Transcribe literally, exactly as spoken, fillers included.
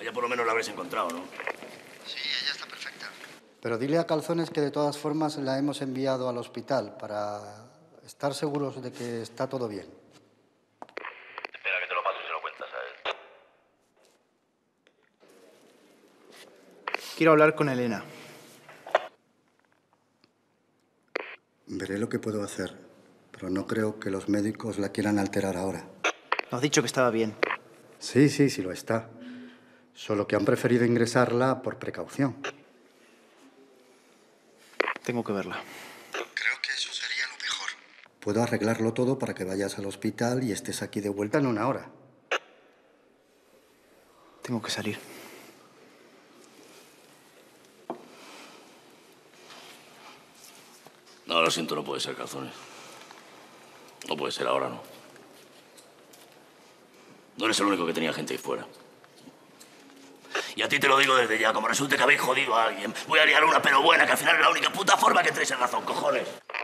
ella por lo menos la habréis encontrado, ¿no? Sí, ella está perfecta. Pero dile a Calzones que de todas formas la hemos enviado al hospital para estar seguros de que está todo bien. Espera, que te lo paso y se lo cuentas a él. Quiero hablar con Elena. Veré lo que puedo hacer, pero no creo que los médicos la quieran alterar ahora. Nos has dicho que estaba bien. Sí, sí, sí lo está. Solo que han preferido ingresarla por precaución. Tengo que verla. Creo que eso sería lo mejor. Puedo arreglarlo todo para que vayas al hospital y estés aquí de vuelta en una hora. Tengo que salir. No, lo siento, no puede ser, Calzones. No puede ser ahora, ¿no? No eres el único que tenía gente ahí fuera. Y a ti te lo digo desde ya, como resulte que habéis jodido a alguien, voy a liar una pero buena, que al final es la única puta forma que entréis en razón, cojones.